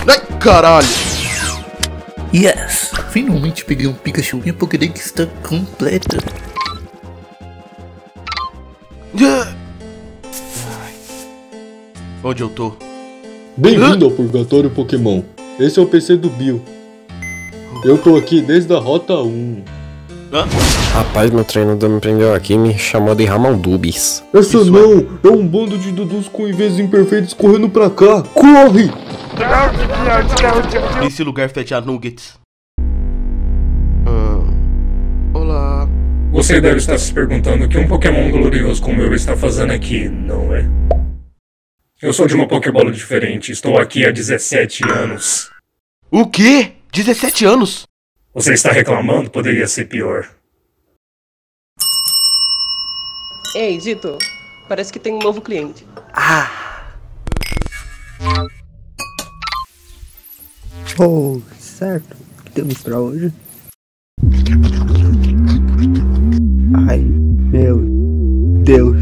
Ai, caralho! Yes! Finalmente peguei um Pikachu. Minha Pokédex está completa. Onde eu tô? Bem-vindo ao Purgatório Pokémon. Esse é o PC do Bill. Eu tô aqui desde a Rota 1. Rapaz, meu treinador me prendeu aqui e me chamou de Ramaldubis. Essa isso não! É um bando de Dudus com envios imperfeitos correndo pra cá! Corre! Nesse lugar fede a nuggets. Olá. Você deve estar se perguntando o que um Pokémon glorioso como eu está fazendo aqui, não é? Eu sou de uma Pokébola diferente, estou aqui há 17 anos. O quê? 17 anos? Você está reclamando? Poderia ser pior. Ei, Zito, parece que tem um novo cliente. Oh, certo. O que temos pra hoje? Ai, meu Deus.